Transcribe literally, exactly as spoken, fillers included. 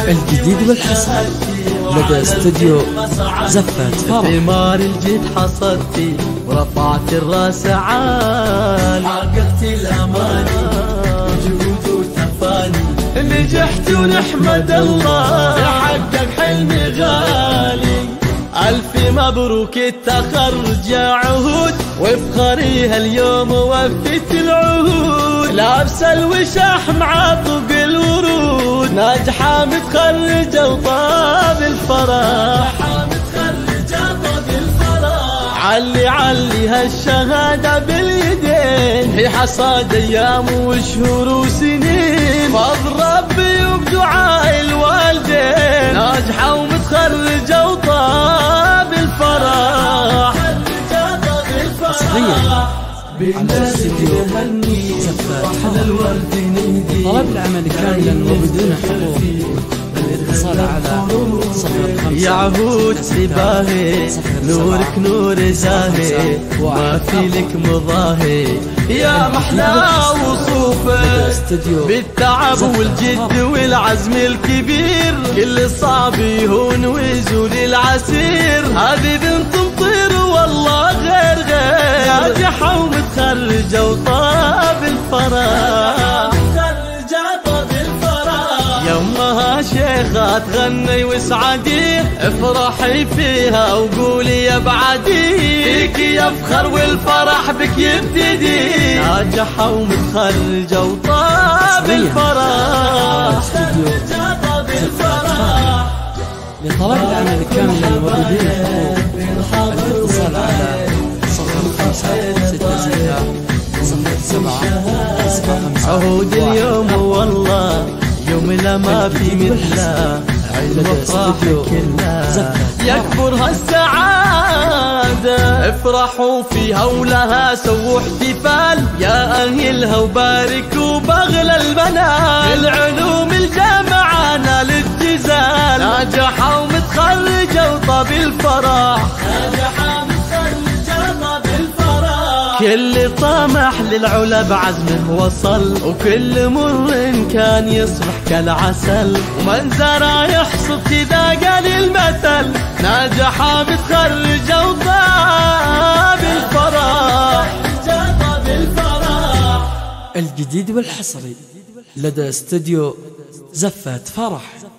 الجديد والحصري لدى استوديو زفات فرح. ثمار الجد حصدتي ورفعت الراس عال، حققت الاماني جهود وتفاني، نجحت ونحمد الله يحقق حلمي غالي. ألف مبروك التخرج يا عهود، وافخريها اليوم وفيت العهود، لابسه الوشاح معطق الورود، ناجحة متخرجة وطاب الفرح، علي علي هالشهادة باليدين، هي حصاد أيام وشهور وسنين، فضل ربي وبدعاء الوالدين، ناجحة ومتخرجة وطاب الفرح. حصريا على استوديو زفات فرح. طلب العمل كاملا وبدون حقوق، الاتصال على صفر خمسة يا عهود سباهي، نورك نور زاهي، ما في لك مضاهي، يا محلى وصوفك بالتعب والجد والعزم الكبير، كل صعب يهون ويزول العسير، هذه بنت مطير والله غير غير، ناجحة ومتخرجة وطاب الفرح، يمها شيخة تغني وسعدي، افرحي فيها وقولي يا بعدي، فيك يفخر والفرح بك يبتدي، ناجحة ومتخرجة وطاب الفرح. لطلب العمل كاملا وبدون حقوق، الاتصال على صفر خمسة ستة ستة صفر سبعة سبعة خمسة. عهود اليوم والله يوم لا ما في مثله، المفرح كلها يكبر هالسعادة، افرحوا فيها ولها سووا احتفال، يا أهلها وباركوا بأغلى المنال، العلوم الجامعة نال الجزال، ناجحة ومتخرجة وطاب الفرح، ناجحة ومتخرجة وطاب الفرح، كل طامح للعلا بعزمه وصل، وكل مر كان يصبح كالعسل، ومن زرع يحصد كذا قال المثل، ناجحة متخرجة وطاب الفرح. الجديد والحصري لدى استوديو زفات فرح.